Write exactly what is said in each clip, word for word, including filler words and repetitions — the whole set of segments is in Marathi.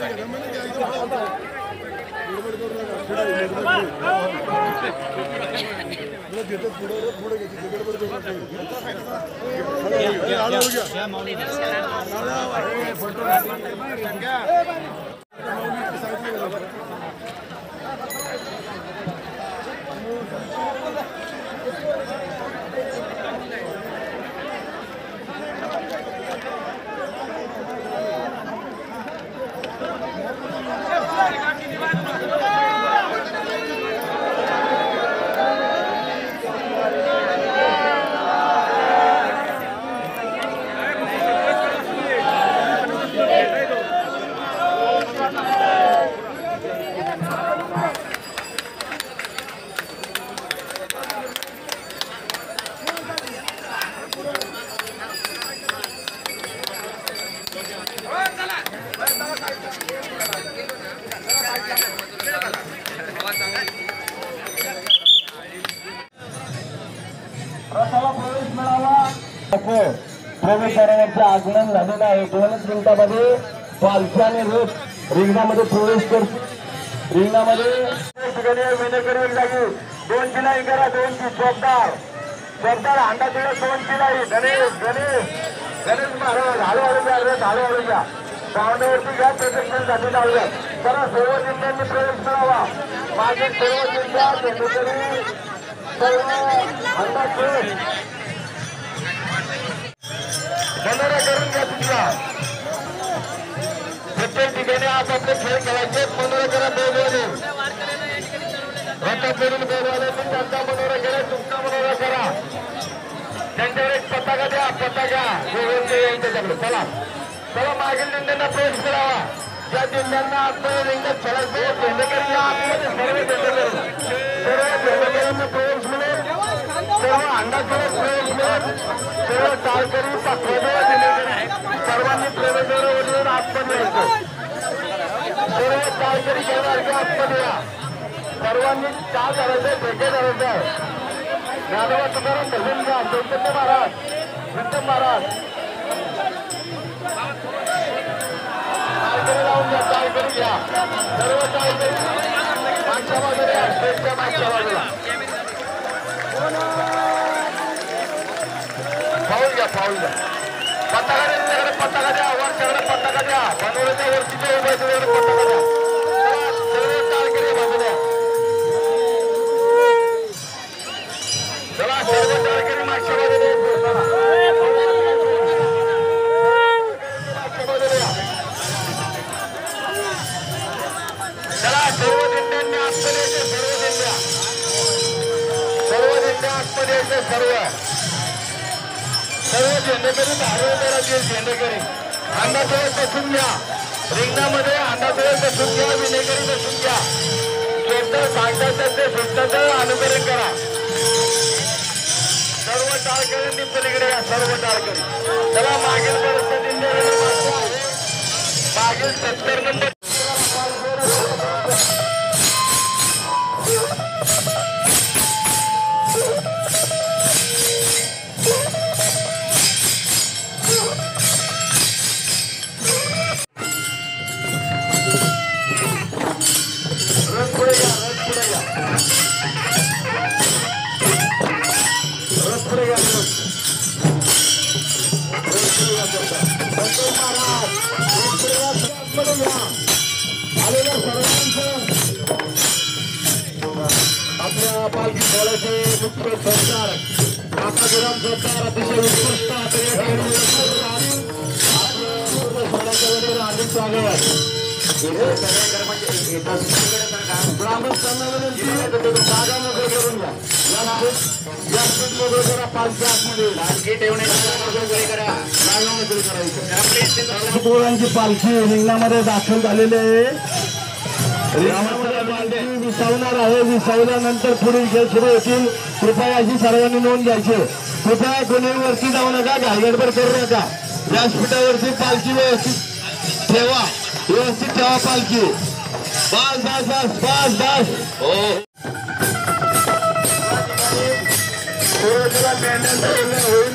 प्रवेशाचे आगमन झालेलं आहे। दोनच मिनिटांमध्ये पालखी आणि रथ रिंगणामध्ये प्रवेश करतो। रिंगणामध्ये विनेकरी लागी दोन शिलाई करा, दोन ची चौकदार चौकदार अंडा दिला दोन शिलाई। गणेश गणेश गणेश महाराज हळूहळू घ्या, रथ हळूहळू घ्या, पाहुण्यावरती घ्या, प्रदक्षिण साठी जाऊया। जरा सर्व जिल्ह्यांनी प्रवेश करावा। मागे सर्व जिल्ह्या विनेकरी सर्व अंडा मनोरा करून घ्या। तुमचा प्रत्येक ठिकाणी आपापले खेळ खेळायचे। मनोरा करा बोलवाले रथ करून बोलवाले त्यांचा मनोरा करा, तुमचा मनोरा करा। त्यांच्यावर एक पताका द्या, पताका यांच्याकडे। चला चला मागील दिंड्यांना प्रवेश करावा। ज्या दिंड्यांना आतमध्ये रिंगणात खेळायचे झेंडेकरी या आतमध्ये सर्व झेंडेकरी सर्व झेंडेकरींना प्रवेश मिळेल, सर्व अंडाकडे प्रवेश मिळेल, सर्व टाळकरी सर्वांनी प्रवेशावर आतमध्ये यायचं। सर्व टाळकरी घेणार आतमध्ये या, सर्वांनी चहा करायचं, ठेके करायचं। ज्ञानोबा तुकाराम भजन घ्या, चैतन्य महाराज विठ्ठल महाराज टाळकरी लावून घ्या, टाळकरी घ्या, सर्व टाळकरी मागच्या बाजूला या, स्टेजच्या मागच्या बाजूला पाऊल घ्या, पाऊल घ्या। पताका त्यांच्याकडे पताका द्या, वरच्याकडे पताका द्या, बनवण्याच्या वरती जे उभे पताका द्या। सर्व टाळकरी बाजूला चला, सर्व टाळकरी मागच्या बाजूला चला। सर्व दिंड्यांनी आतमध्ये यायचे, सर्व दिंड्या सर्व दिंड्या आतमध्ये यायचे। सर्व सर्व झेंडेकरी धारवेकराचे झेंडेकरी अंडाजवळ बसून घ्या। रिंगणामध्ये अंडाजवळ बसून घ्या, विनेकरी बसून घ्या। शोधतात सांगतात त्यांचे सूचनाचं अनुकरण करा। सर्व टाळकऱ्यांनी पलीकडे या, सर्व टाळकरी चला। मागील परिस्थिती मागील सत्तर नंबर आपल्या पालखी सोहळ्याचे मुख्य सरकार काकाजीराम सरकार अतिशय उत्कृष्ट हार्दिक स्वागत। ग्रामस्थांना जागा मोकळी करून घ्या, जास्त मोकळी करा। पालखी आतमध्ये पालखी ठेवण्याची करायची। पोरांची पालखी रिंगणामध्ये दाखल झालेली आहे। विसावणार आहे, विसावल्यानंतर पुढील खेळ सुरू होतील। कृपया अशी सर्वांनी नोंद घ्यायची। कृपया कोणी वरती जाऊ नका, घाईगडबड करू नका। व्यासपीठावरती पालखी व्यवस्थित ठेवा, व्यवस्थित ठेवा पालखी। पाच दस दस पाच दस हो होईल।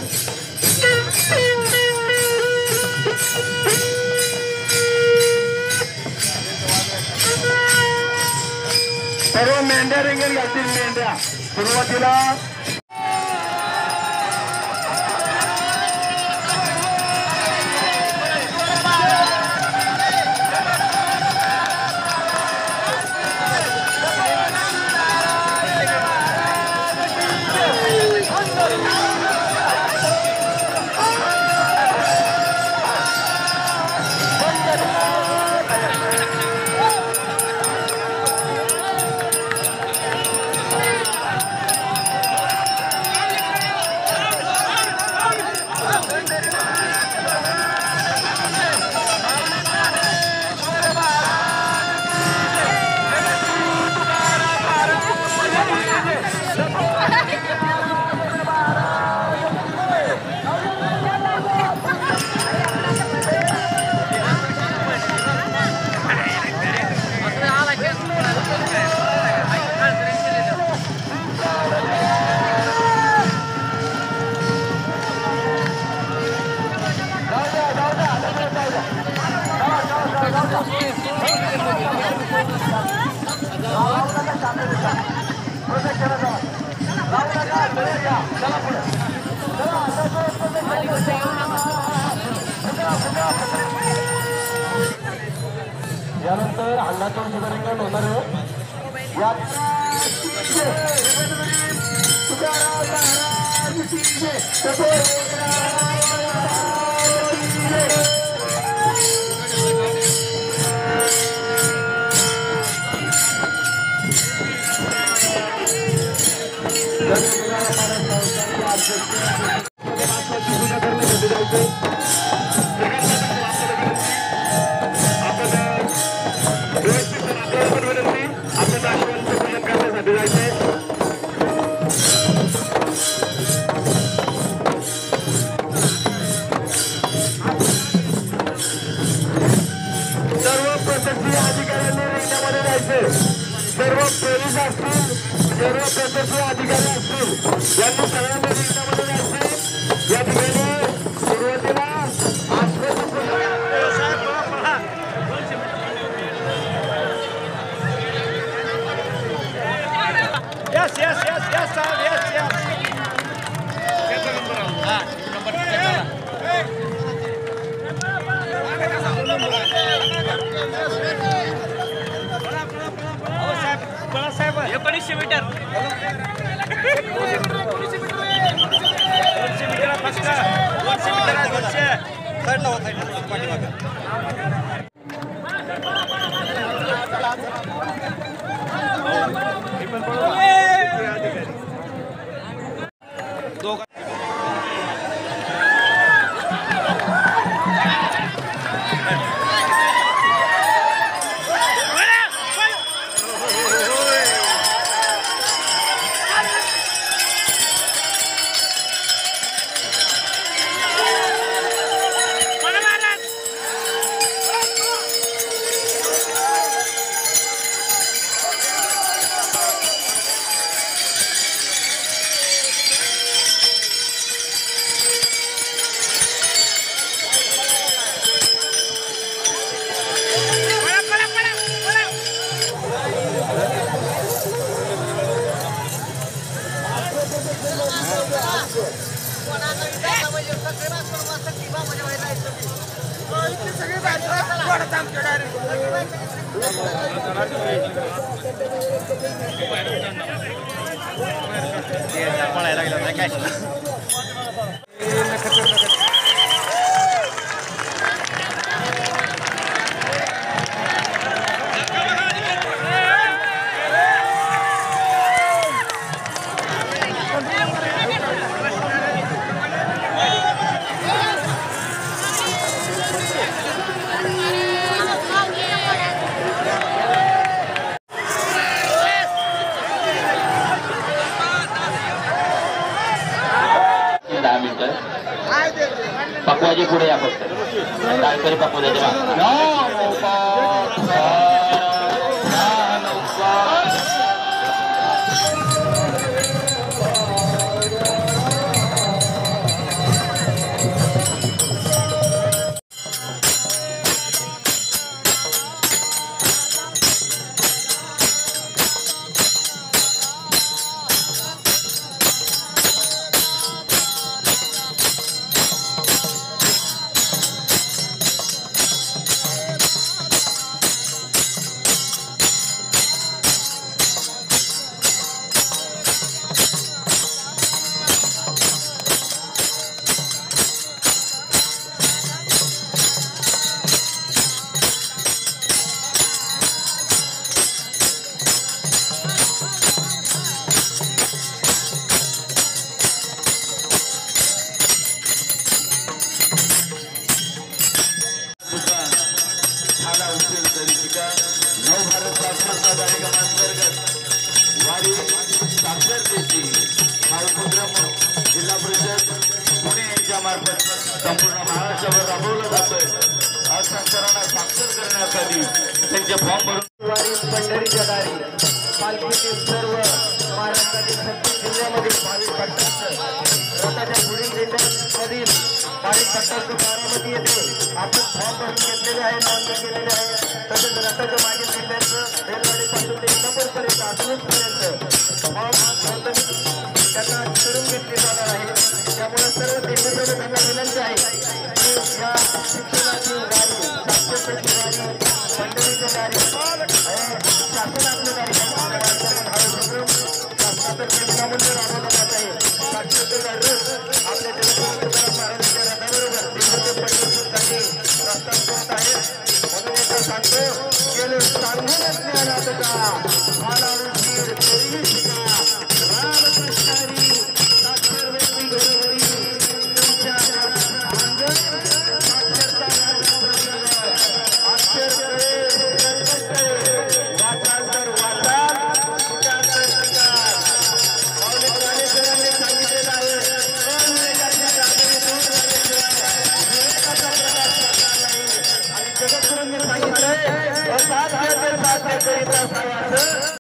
सर्व मेंढ्या रिंगण घालतील. मेंढ्या सुरुवातीला यानंतर अण्णातून शिवरिंगण होणार आहे. यात सर्व पोलीस असतील, सर्व प्रशासकीय अधिकारी असतील, यांनी सगळ्यांनी रिंगणामध्ये जायचे. या ठिकाणी सुरुवातीला Yes, yes, yes, yes, sir, yes, yes. Get the number. Ah, number ten. एकोणीसशे मीटर दोनशे मीटर फक्त दोनशे मीटर दोनशे साईडला होत आहे पाठीमागे दोघ पकवाजे पुढे या फक्त तालकरी पकवाजाच्या नवभारत साक्षरता कार्यक्रमांतर्गत वारी साक्षरतेची हा उपक्रम जिल्हा परिषद पुणे यांच्या मार्फत संपूर्ण महाराष्ट्रावर राबवला जातोय. आज साक्षरांना साक्षर करण्यासाठी त्यांचे फॉर्म भरून वारी पंढरीच्या दारी पालखीतील सर्व महाराष्ट्रातील छत्तीस जिल्ह्यामधील बावीस पट्ट्यांचं रथाच्या पुढील दिंड्यांमधील बावीस पट्ट्यांचं बारामती येथे आपण फॉर्म भरून घेतलेले आहे, नोंद केलेले आहे. तसेच रथाच्या मागील दिंड्यांचं रेलवाडीपासून ते इंदापूरपर्यंत आसनूरपर्यंत फॉर्म नोंदणी त्यांना करून घेतली जाणार आहे. त्यामुळे सर्व दिंडीप्रमुखांना विनंती आहे की या शिक्षणाची वारी साक्षरतेची वारी पंढरीची वारी शासन आपल्या गाडी शासनातर्फे विनामूल्य राबवला जात आहे. साक्षरतेचा रथ आपल्या जगद्गुरू महाराजांच्या रथाबरोबर दिंडीचे पंढरपूरसाठी प्रस्थान करत आहे. म्हणून एकदा सांगतो गेले सांगूनच ज्ञानात का मला उशीर तरीही शिका रामकृष्णारी साक्षर व्यक्ती घरोघरी तुमच्या अंगण साक्षरता अक्षर वाचांतर वाचाल शिकांतर शिकाल. मौलिक ज्ञानेश्वरांनी सांगितलेलं आहे अविवेकाच्या जागेने दूर झाल्याशिवाय विवेकाचा प्रकाश करणार नाही. आणि जगद्गुरूंनी सांगितलंय असाध्य ते साध्य करीत असावा.